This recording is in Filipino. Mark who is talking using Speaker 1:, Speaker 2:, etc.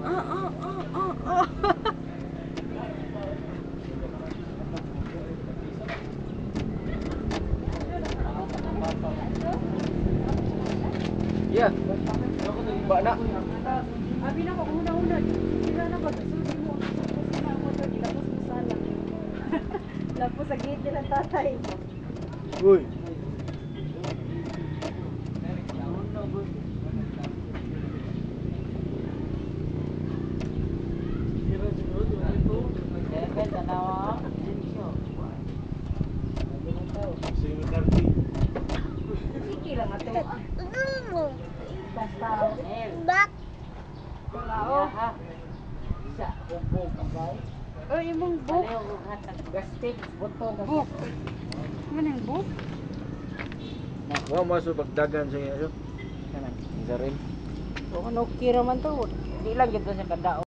Speaker 1: Ya. Mbak nak.
Speaker 2: Abi na ko una-una. Sila na ba susi mo? Susi na mo to tapos musala. Lapos sa gate nila tatay.
Speaker 1: Uy.
Speaker 2: Sige lang ato. Basta.
Speaker 3: Bak.
Speaker 2: Oo. Oh, imong book.
Speaker 4: Gastik, butong,
Speaker 2: Book. Maning book?
Speaker 1: Wa masuk pagdagan sa iyo. Zarin.
Speaker 4: O ano, kira man to. Di lang yun to sa kadao.